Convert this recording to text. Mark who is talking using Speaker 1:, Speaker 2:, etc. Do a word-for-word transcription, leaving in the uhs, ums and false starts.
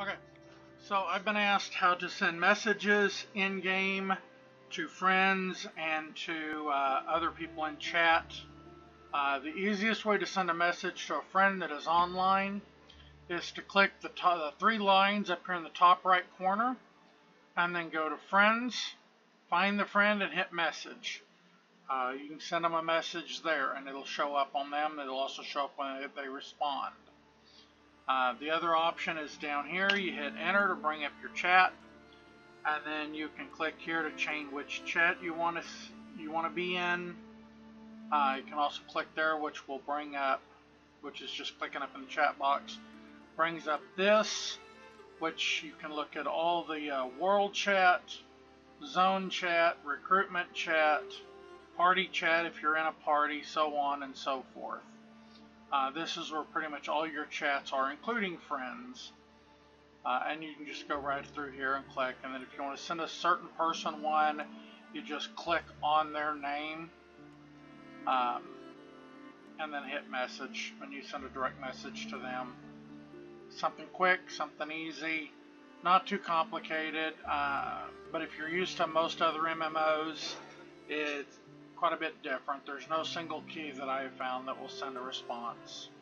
Speaker 1: Okay, so I've been asked how to send messages in-game to friends and to uh, other people in chat. Uh, the easiest way to send a message to a friend that is online is to click the, the three lines up here in the top right corner and then go to Friends, find the friend and hit Message. Uh, you can send them a message there and it'll show up on them. It'll also show up when they respond. Uh, the other option is down here. You hit enter to bring up your chat, and then you can click here to change which chat you want to you want to be in. Uh, you can also click there, which will bring up, which is just clicking up in the chat box, brings up this, which you can look at all the uh, world chat, zone chat, recruitment chat, party chat if you're in a party, so on and so forth. Uh, this is where pretty much all your chats are, including friends. Uh, and you can just go right through here and click. And then if you want to send a certain person one, you just click on their name um, and then hit message, and you send a direct message to them. Something quick, something easy, not too complicated. Uh, but if you're used to most other M M Os, it's quite a bit different. There's no single key that I have found that will send a response.